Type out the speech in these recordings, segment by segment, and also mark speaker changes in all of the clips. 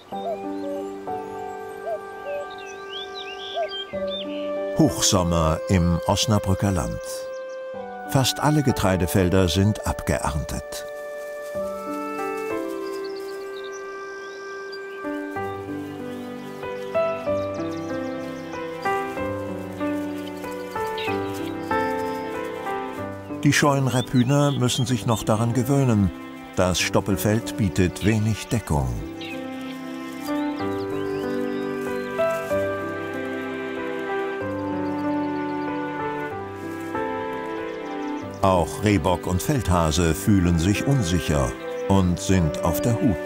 Speaker 1: Hochsommer im Osnabrücker Land. Fast alle Getreidefelder sind abgeerntet. Die scheuen Rebhühner müssen sich noch daran gewöhnen. Das Stoppelfeld bietet wenig Deckung. Auch Rehbock und Feldhase fühlen sich unsicher und sind auf der Hut.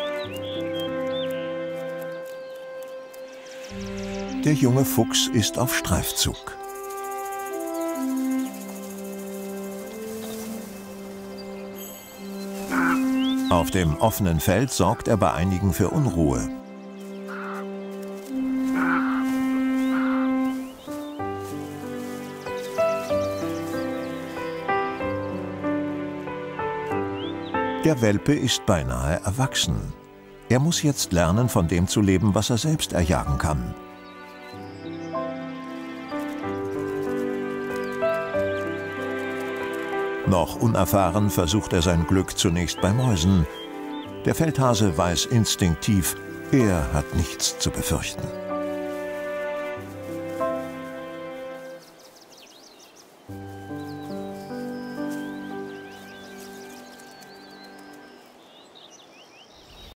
Speaker 1: Der junge Fuchs ist auf Streifzug. Auf dem offenen Feld sorgt er bei einigen für Unruhe. Der Welpe ist beinahe erwachsen. Er muss jetzt lernen, von dem zu leben, was er selbst erjagen kann. Noch unerfahren versucht er sein Glück zunächst bei Mäusen. Der Feldhase weiß instinktiv, er hat nichts zu befürchten.